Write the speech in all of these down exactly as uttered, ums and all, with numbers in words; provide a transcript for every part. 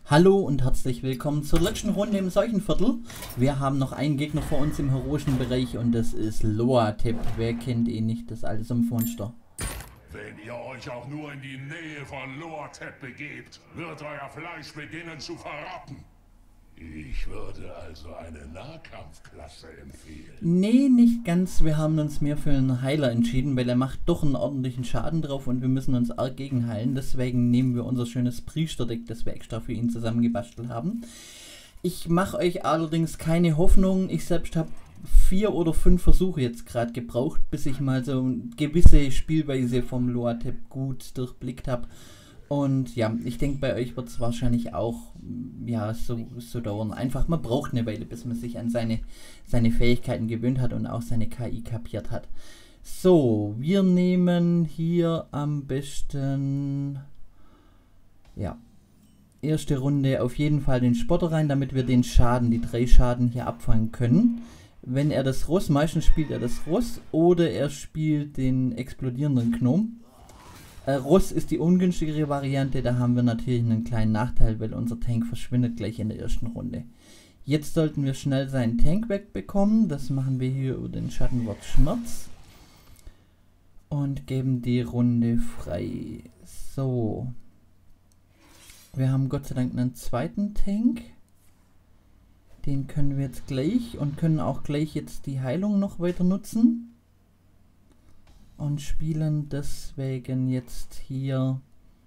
Hallo und herzlich willkommen zur letzten Runde im Seuchenviertel. Wir haben noch einen Gegner vor uns im heroischen Bereich und das ist Loatep. Wer kennt ihn nicht, das alte Sumpfmonster? Wenn ihr euch auch nur in die Nähe von Loatep begebt, wird euer Fleisch beginnen zu verrotten. Ich würde also eine Nahkampfklasse empfehlen. Nee, nicht ganz. Wir haben uns mehr für einen Heiler entschieden, weil er macht doch einen ordentlichen Schaden drauf und wir müssen uns arg gegen heilen. Deswegen nehmen wir unser schönes Priesterdeck, das wir extra für ihn zusammengebastelt haben. Ich mache euch allerdings keine Hoffnung. Ich selbst habe vier oder fünf Versuche jetzt gerade gebraucht, bis ich mal so eine gewisse Spielweise vom Loatep gut durchblickt habe. Und ja, ich denke, bei euch wird es wahrscheinlich auch ja, so, so dauern. Einfach, man braucht eine Weile, bis man sich an seine, seine Fähigkeiten gewöhnt hat und auch seine K I kapiert hat. So, wir nehmen hier am besten, ja, erste Runde auf jeden Fall den Spotter rein, damit wir den Schaden, die drei Schaden hier abfangen können. Wenn er das Ross, meistens spielt er das Ross oder er spielt den explodierenden Gnom. Äh, Ross ist die ungünstigere Variante, da haben wir natürlich einen kleinen Nachteil, weil unser Tank verschwindet gleich in der ersten Runde. Jetzt sollten wir schnell seinen Tank wegbekommen, das machen wir hier über den Schattenwort Schmerz. Und geben die Runde frei. So. Wir haben Gott sei Dank einen zweiten Tank. Den können wir jetzt gleich und können auch gleich jetzt die Heilung noch weiter nutzen. Und spielen deswegen jetzt hier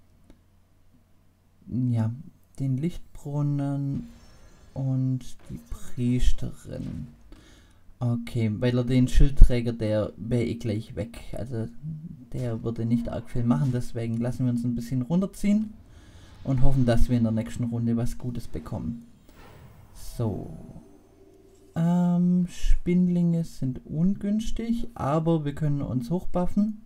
ja, den Lichtbrunnen und die Priesterin. Okay, weil er den Schildträger, der wäre eh gleich weg. Also der würde nicht arg viel machen, deswegen lassen wir uns ein bisschen runterziehen und hoffen, dass wir in der nächsten Runde was Gutes bekommen. So. Ähm, Spindlinge sind ungünstig, aber wir können uns hochbuffen.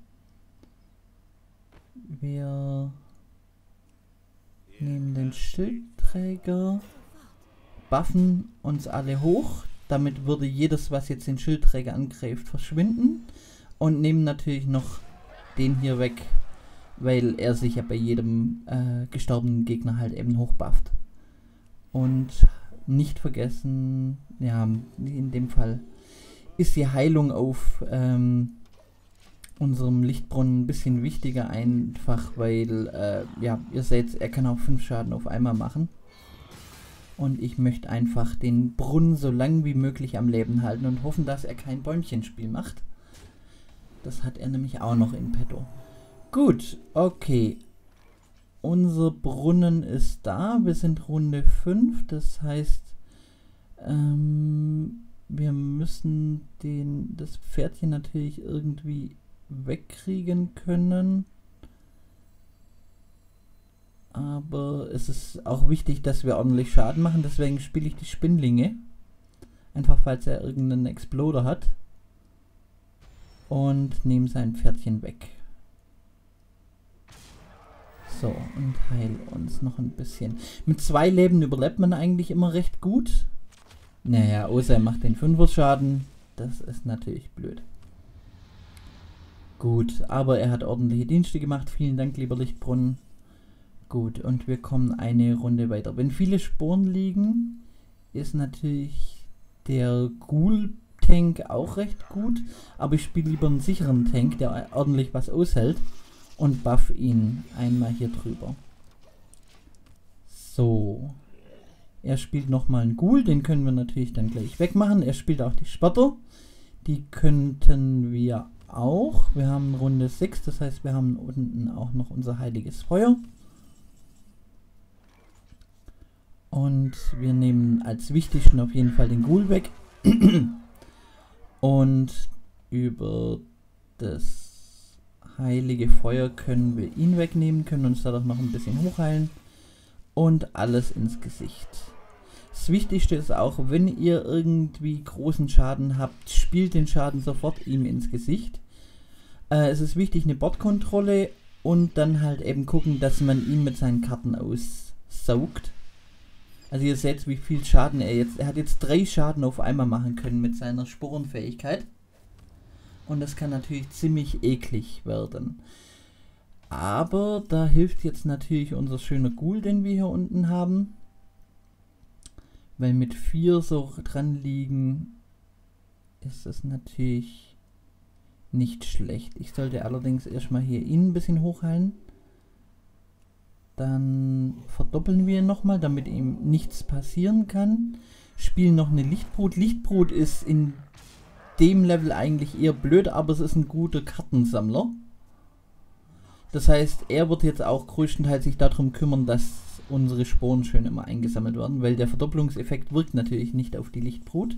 Wir nehmen den Schildträger, buffen uns alle hoch. Damit würde jedes, was jetzt den Schildträger angreift, verschwinden. Und nehmen natürlich noch den hier weg, weil er sich ja bei jedem äh, gestorbenen Gegner halt eben hochbufft. Und nicht vergessen, ja, in dem Fall ist die Heilung auf ähm, unserem Lichtbrunnen ein bisschen wichtiger, einfach weil, äh, ja, ihr seht, er kann auch fünf Schaden auf einmal machen. Und ich möchte einfach den Brunnen so lang wie möglich am Leben halten und hoffen, dass er kein Bäumchenspiel macht. Das hat er nämlich auch noch in petto. Gut, okay. Unser Brunnen ist da, wir sind Runde fünf, das heißt, ähm, wir müssen den, das Pferdchen natürlich irgendwie wegkriegen können. Aber es ist auch wichtig, dass wir ordentlich Schaden machen, deswegen spiele ich die Spindlinge. Einfach falls er irgendeinen Exploder hat. Und nehme sein Pferdchen weg. So, und heil uns noch ein bisschen. Mit zwei Leben überlebt man eigentlich immer recht gut. Naja, außer er macht den Fünfer Schaden. Das ist natürlich blöd. Gut, aber er hat ordentliche Dienste gemacht. Vielen Dank, lieber Lichtbrunnen. Gut, und wir kommen eine Runde weiter. Wenn viele Sporen liegen, ist natürlich der Ghoul-Tank auch recht gut. Aber ich spiele lieber einen sicheren Tank, der ordentlich was aushält. Und buff ihn einmal hier drüber. So. Er spielt nochmal einen Ghoul, den können wir natürlich dann gleich wegmachen. Er spielt auch die Spotter. Die könnten wir auch. Wir haben Runde sechs, das heißt wir haben unten auch noch unser heiliges Feuer. Und wir nehmen als wichtigsten auf jeden Fall den Ghoul weg. Und über das heilige Feuer können wir ihn wegnehmen, können uns dadurch noch ein bisschen hochheilen und alles ins Gesicht. Das Wichtigste ist auch, wenn ihr irgendwie großen Schaden habt, spielt den Schaden sofort ihm ins Gesicht. Äh, es ist wichtig, eine Bordkontrolle und dann halt eben gucken, dass man ihn mit seinen Karten aussaugt. Also ihr seht, wie viel Schaden er jetzt, er hat jetzt drei Schaden auf einmal machen können mit seiner Sporenfähigkeit. Und das kann natürlich ziemlich eklig werden. Aber da hilft jetzt natürlich unser schöner Ghoul, den wir hier unten haben. Weil mit vier so dran liegen ist es natürlich nicht schlecht. Ich sollte allerdings erstmal hier innen ein bisschen hochheilen. Dann verdoppeln wir ihn nochmal, damit ihm nichts passieren kann. Spielen noch eine Lichtbrut. Lichtbrut ist in dem Level eigentlich eher blöd, aber es ist ein guter Kartensammler. Das heißt, er wird jetzt auch größtenteils sich darum kümmern, dass unsere Sporen schön immer eingesammelt werden, weil der Verdopplungseffekt wirkt natürlich nicht auf die Lichtbrut.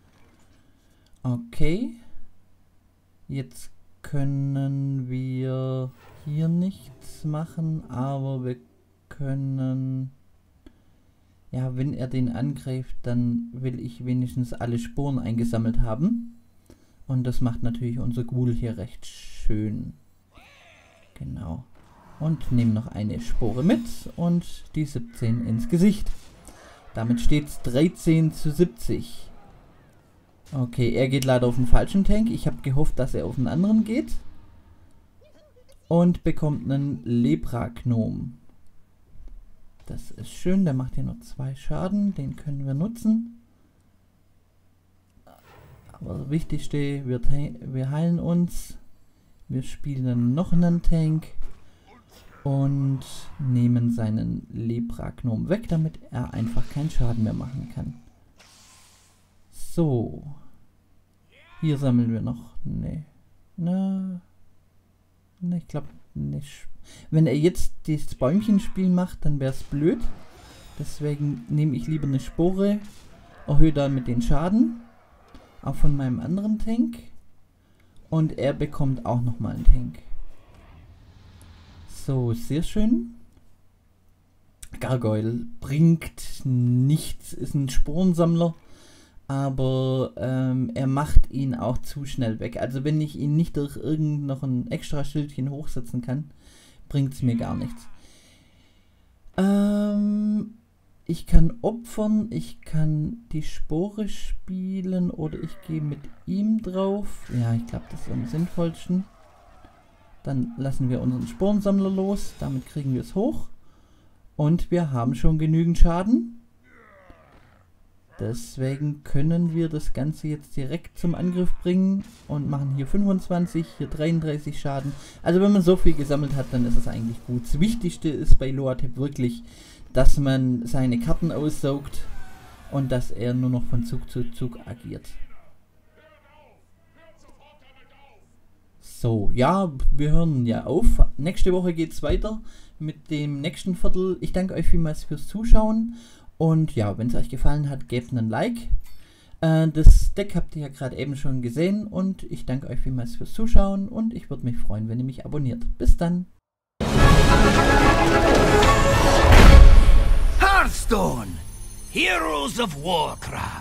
Okay. Jetzt können wir hier nichts machen, aber wir können... Ja, wenn er den angreift, dann will ich wenigstens alle Sporen eingesammelt haben. Und das macht natürlich unser Ghoul hier recht schön. Genau. Und nehmen noch eine Spore mit und die siebzehn ins Gesicht. Damit steht es dreizehn zu siebzig. Okay, er geht leider auf den falschen Tank. Ich habe gehofft, dass er auf den anderen geht. Und bekommt einen Lepra-Gnom. Das ist schön, der macht hier nur zwei Schaden. Den können wir nutzen. Aber das Wichtigste, wir, wir heilen uns. Wir spielen noch einen Tank. Und nehmen seinen Lepra-Gnom weg, damit er einfach keinen Schaden mehr machen kann. So. Hier sammeln wir noch. Nee. Na. Ne, ich glaube nicht. Wenn er jetzt das Bäumchenspiel macht, dann wäre es blöd. Deswegen nehme ich lieber eine Spore. Erhöhe damit den Schaden. Auch von meinem anderen Tank. Und er bekommt auch nochmal einen Tank. So, sehr schön. Gargoyle bringt nichts, ist ein Sporensammler, aber ähm, er macht ihn auch zu schnell weg. Also wenn ich ihn nicht durch irgend noch ein extra Schildchen hochsetzen kann, bringt es mir gar nichts. Ähm, ich kann opfern, ich kann die Spore spielen oder ich gehe mit ihm drauf. Ja, ich glaube, das ist am sinnvollsten. Dann lassen wir unseren Sporensammler los. Damit kriegen wir es hoch. Und wir haben schon genügend Schaden. Deswegen können wir das Ganze jetzt direkt zum Angriff bringen. Und machen hier fünfundzwanzig, hier dreiunddreißig Schaden. Also wenn man so viel gesammelt hat, dann ist es eigentlich gut. Das Wichtigste ist bei Loatheb wirklich, dass man seine Karten aussaugt. Und dass er nur noch von Zug zu Zug agiert. So, ja, wir hören ja auf. Nächste Woche geht es weiter mit dem nächsten Viertel. Ich danke euch vielmals fürs Zuschauen. Und ja, wenn es euch gefallen hat, gebt einen Like. Äh, das Deck habt ihr ja gerade eben schon gesehen. Und ich danke euch vielmals fürs Zuschauen. Und ich würde mich freuen, wenn ihr mich abonniert. Bis dann. Hearthstone! Heroes of Warcraft!